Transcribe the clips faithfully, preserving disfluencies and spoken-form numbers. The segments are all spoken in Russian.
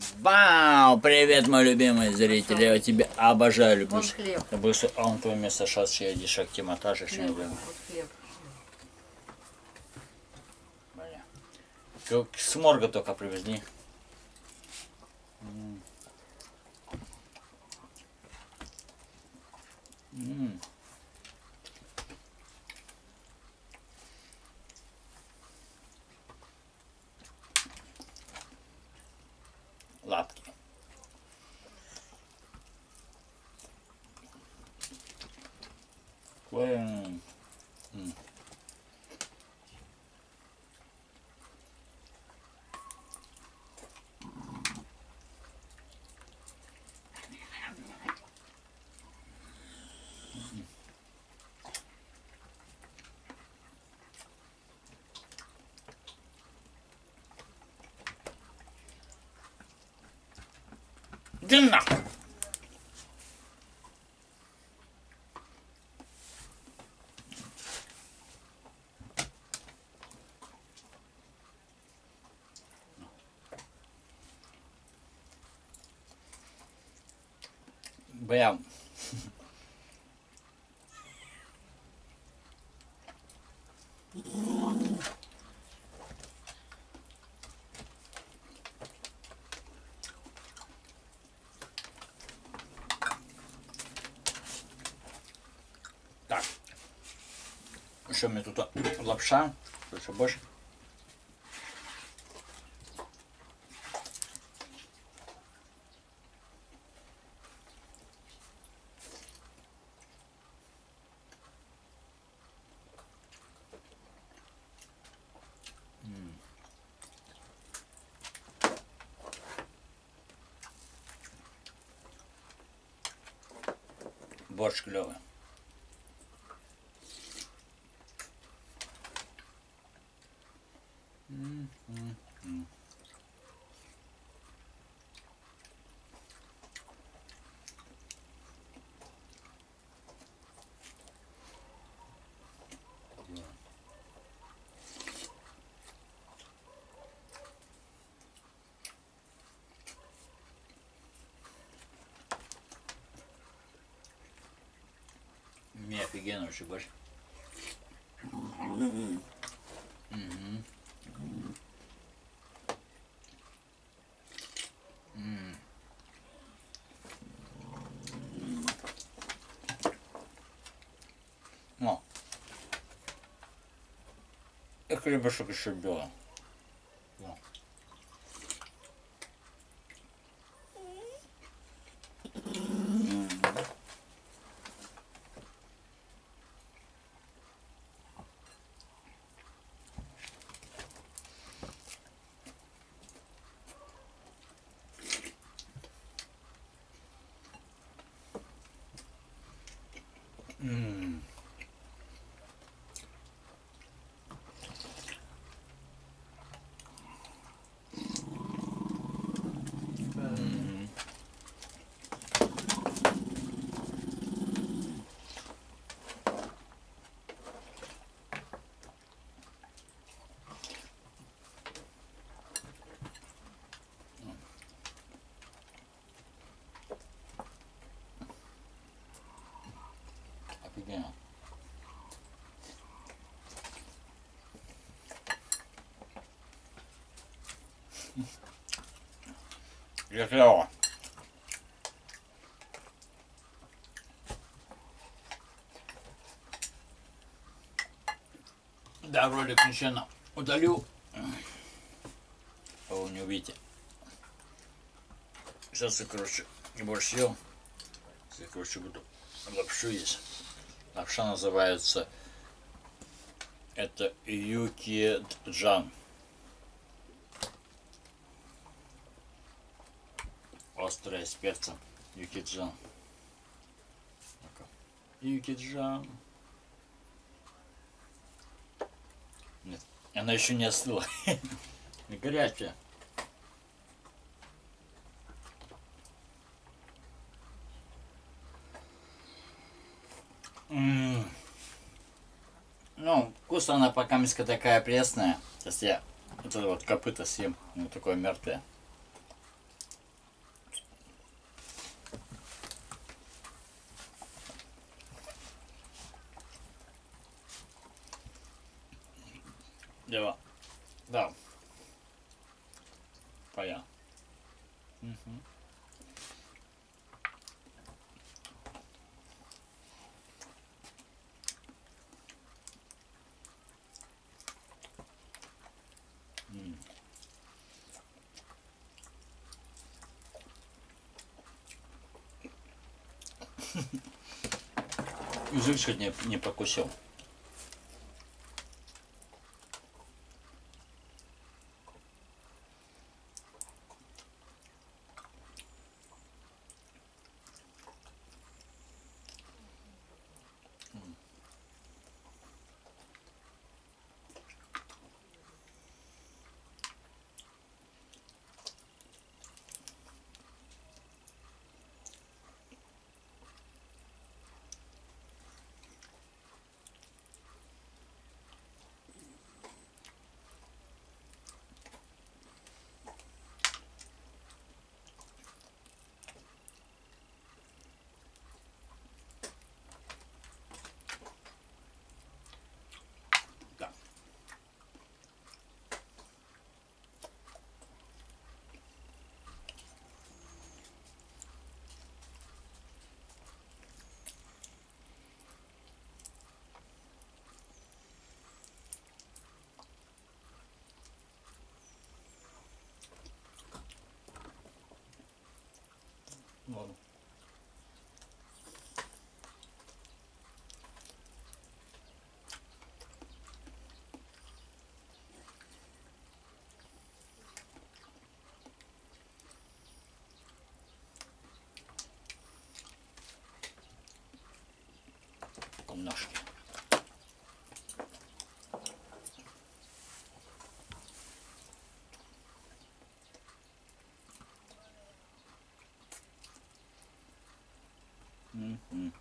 Вау! Привет, мой любимый зритель, я тебя обожаю, люблю. Вон хлеб. Я бы, а он твое место сейчас ще йдеш актиматаж, ще не Хлеб, знаю. вот хлеб. Бля. Как сморга только привезли. М. М. Лапки. Какое... М. Да нахуй! Бля. Так. Еще мне тут лапша. Что больше? Борщ клевый. Мне офигенно вообще борщ. Угу. О. И хлебушек еще белый. О. М. М. Офигенно. Я клево. Да, ролик нечаянно удалю. А вы не увидите. Сейчас я, короче, борщ съел. Я, короче, буду лапшу есть. Лапша называется это юкиджан. Острая с перцем. Юкиджан. Юкиджан. Нет, она еще не остыла. Горячая. М-м. Ну, вкус она пока миска такая пресная. Сейчас я вот это вот копыто съем. Ну, такое мертвое. М-м. М-м. Ну, вкус она пока миска такая пресная. Сейчас я вот это вот копыто съем. Ну, такое мертвое. М-м. Ну, вкус она пока миска такая пресная. Сейчас я вот это вот копыто съем. Ну, такое мертвое. Да. Да. Понятно. Угу. Язык чуть не, не прокусил. Ладно. Ножки. М-м-м.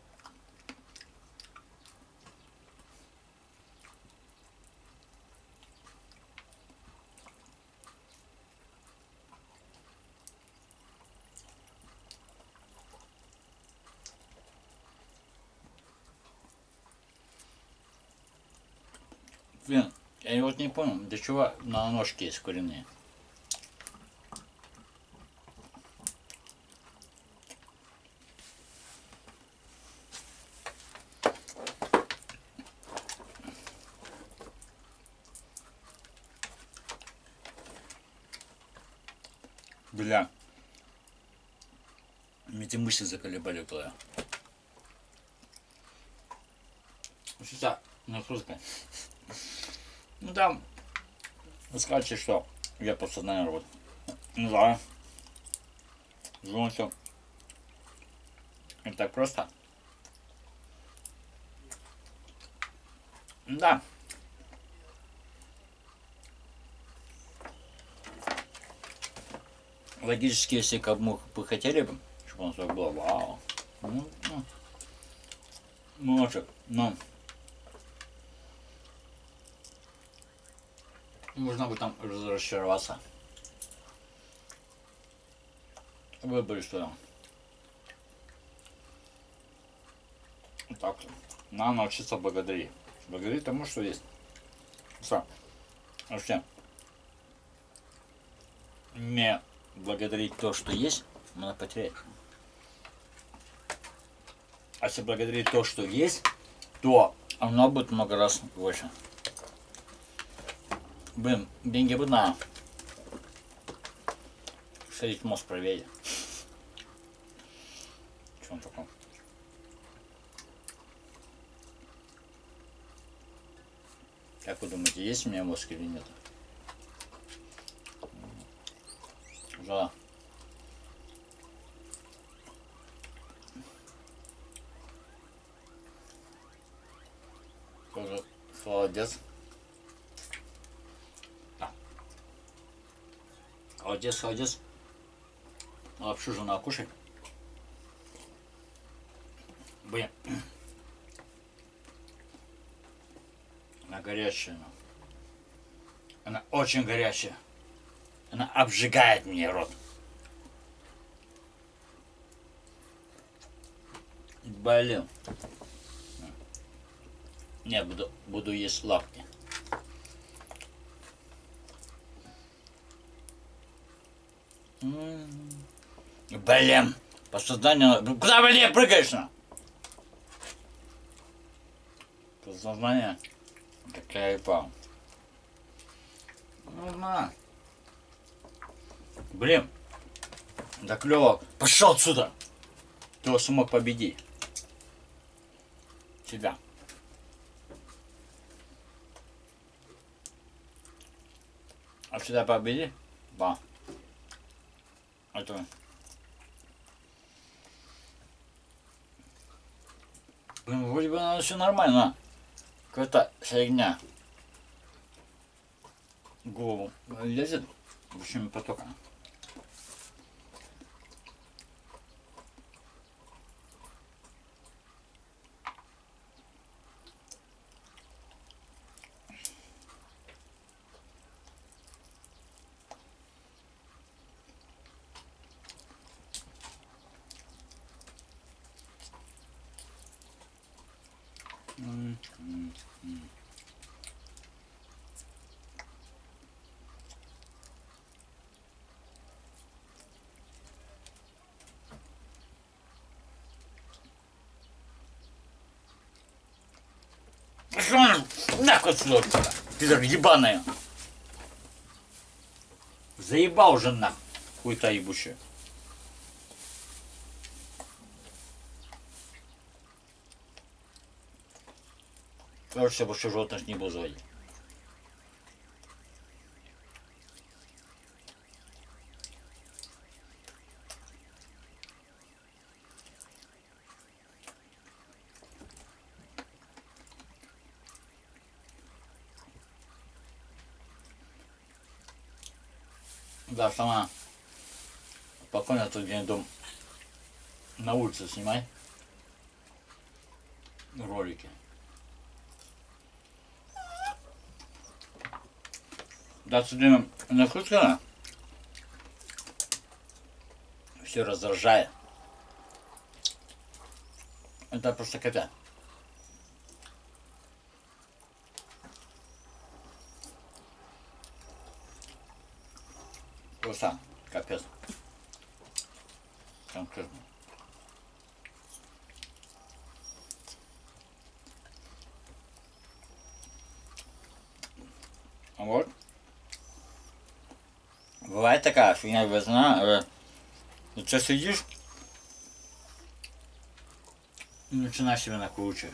Блин, я вот не понял, для чего на ножки есть куриные? Бля. Эти мышцы заколебали туда. Сейчас нагрузка. Ну там, вы скажете, что я просто, наверное, вот, ну да, все. Это так просто. Да. Логически, если как мы бы хотели бы, чтобы у нас так было, вау. Ну, ну, может, но можно бы там разочароваться. Выбрали, что так, надо научиться благодарить. Благодарить тому, что есть. Все. Вообще, не благодарить то, что есть, можно потерять. А если благодарить то, что есть, то оно будет много раз больше. Блин, деньги бы на. Сходить мозг проверить. Что он такой? Как вы думаете, есть у меня мозг или нет? Да. Тоже холодец. Да. Холодец, холодец. Лапшу жена кушай. Блин. Она горячая. Она очень горячая. Она обжигает мне рот. Блин. Не, буду, буду есть лапки. М. Блин, по созданию... Куда, блин, прыгаешь-то? По созданию... Какая ипа. Ну на. Блин. Да клево. Пошел отсюда. Ты его смог победить. Тебя. А сюда победи? Да. Это... Блин, вроде бы надо все нормально. Какая-то фигня. В голову лезет большими потоками. М, м, м. Нахуй отсюда, пидор ебаная. Заебал уже нахуй. Хуй-то ебучая. Короче, я больше животных не буду заводить. Да, сама спокойно тут где-нибудь дом на улице снимай ролики. Да, сегодня накрутка все раздражает. Это просто кота. Просто капец. Конкретно. Вот. Бывает такая фигня, весна. Вот сейчас сидишь и начинаешь себя накручивать.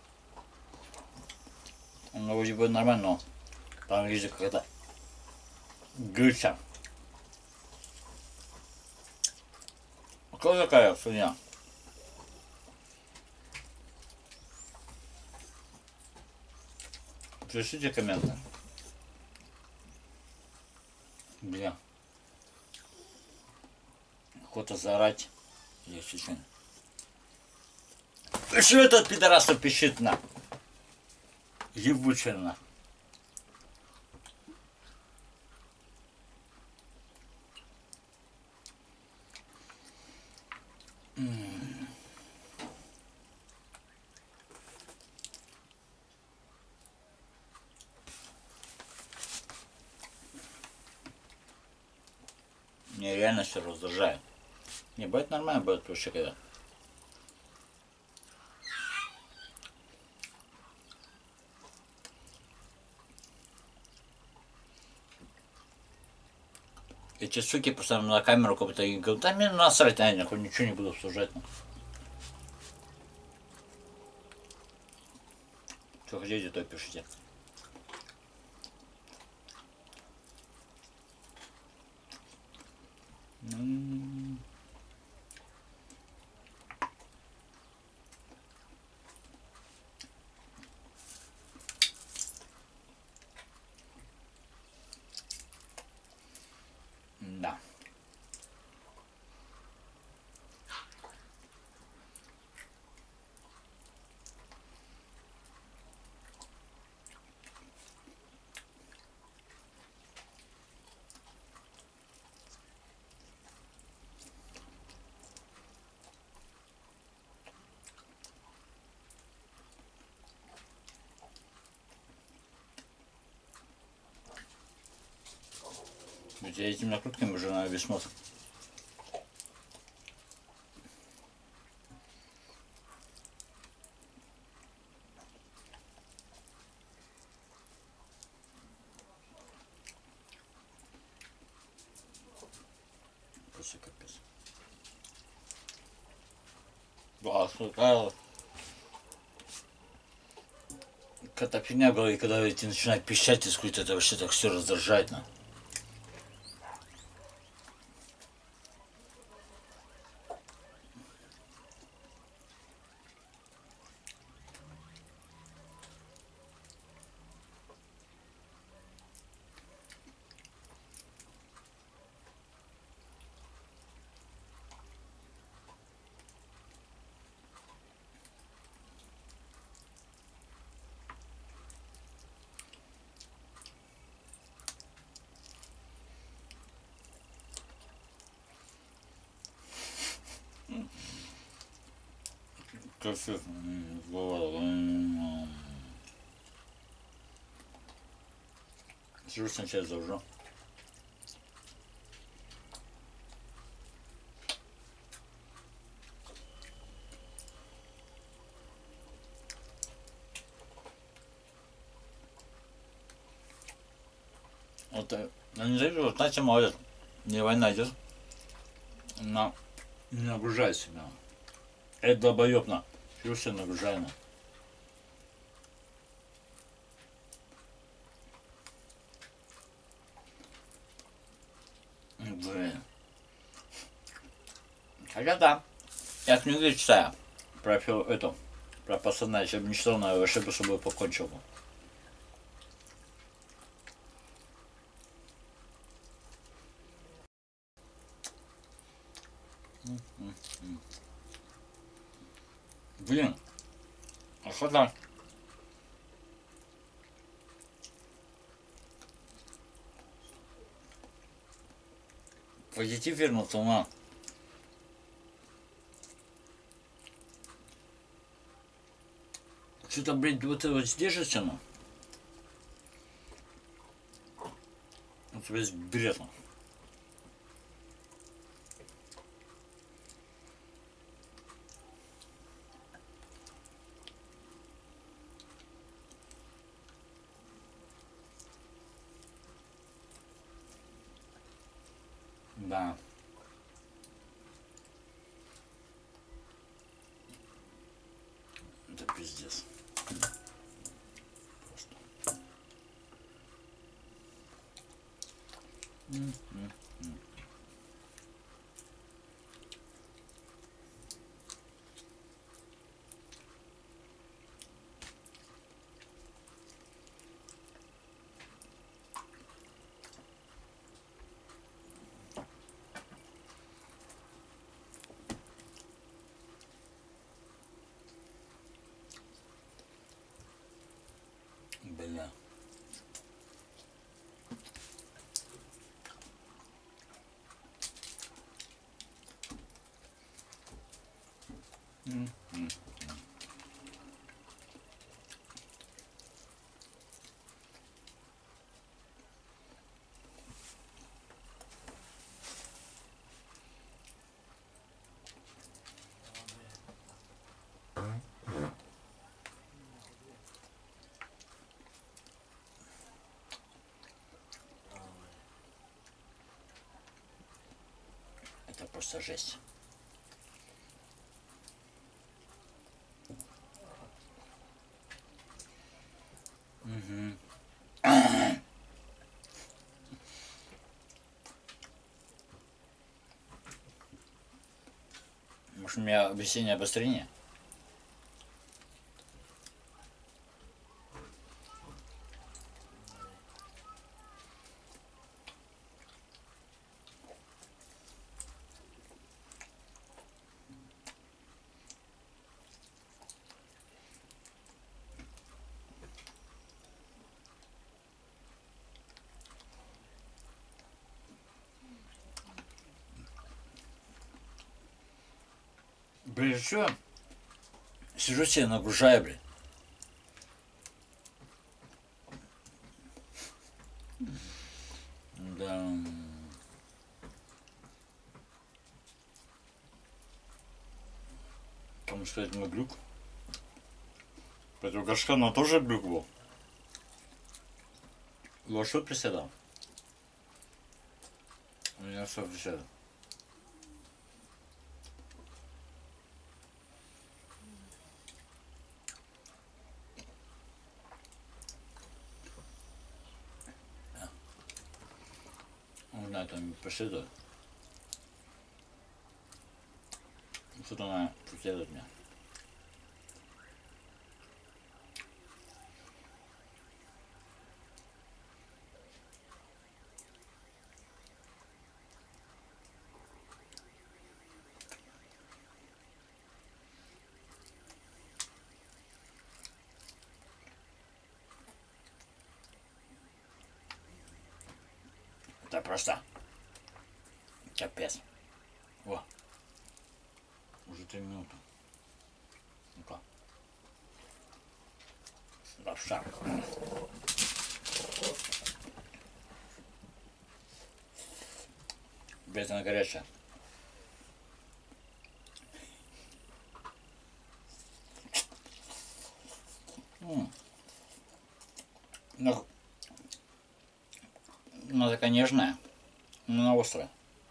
Ну, вроде бы нормально, но там вижу какая-то гыча. А кто такая фигня? Пишите комменты. Бля. Охота заорать. Я честно. Что этот пидорас пищит на? Ебучая на. Мне реально все раздражает. Не, будет нормально, будет вообще когда. Эти суки постоянно на камеру как будто и говорят, да мне насрать, а я нахуй ничего не буду обсуждать. Что хотите, то пишите. М-м-м. Да. Ведь я этим накрутками уже на весь мозг просто капец. Да, такая какая-то фигня была, и когда эти начинают пищать из какой-то, это вообще так все раздражает. На. Кофе. Сижу сначала завжу. Вот, я не знаю, вот Настя молодец. Не война идет. Она не нагружает себя. Это долбоёбно. Чего все нагружаемо? Блин. Хотя да. Я книгу читаю. Про это. Про пацана. Если бы не читал, наверное, вообще бы с собой покончил бы. Блин, охота. Позитив вернулся, на. Что-то, блядь, вот это вот сдержится, ну. У тебя есть бред, ну. Да. Это пиздец. Просто. М-м-м. Бля. М-м-м. Это просто жесть. Угу. Может, у меня весеннее обострение? Блин, что? Сижу себе, нагружаю, блин. Да. Кому сказать, мой глюк? Поэтому Гашкана тоже глюк был. Во что приседал? У меня что приседал? это не преследует. Что-то она преследует меня. Это просто капец. О, уже три минуты. Ну-ка. Лапша. Без она горячая. М. Ну, она такая нежная, но она острая.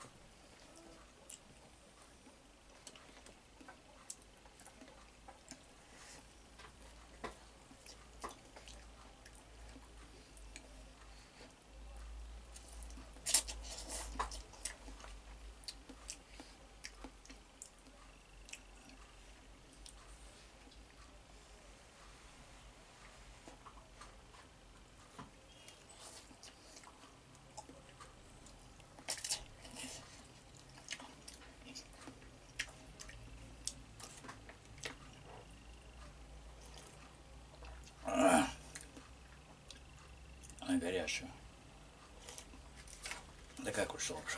Она горячая. Да как уж лапша.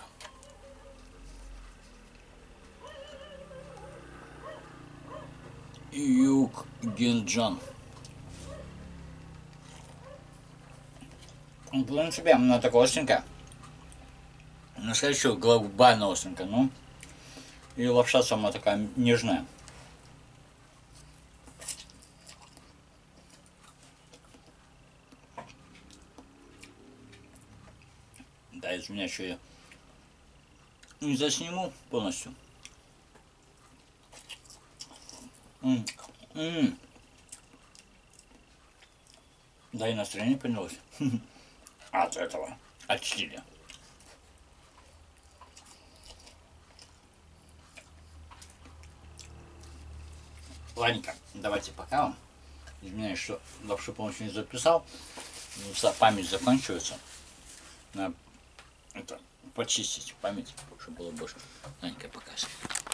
Юг Гинджан. В принципе, она такая остренькая. Настоящая глобально остренькая, ну. И лапша сама такая нежная. Да, из меня еще я не засниму полностью. М -м. Да, и настроение поднялось. От этого, от чили. Ладненько, давайте пока вам. Извиняюсь, что лапшу полностью не записал. Память заканчивается. Надо это, почистить память, чтобы было больше. Ладненько, пока.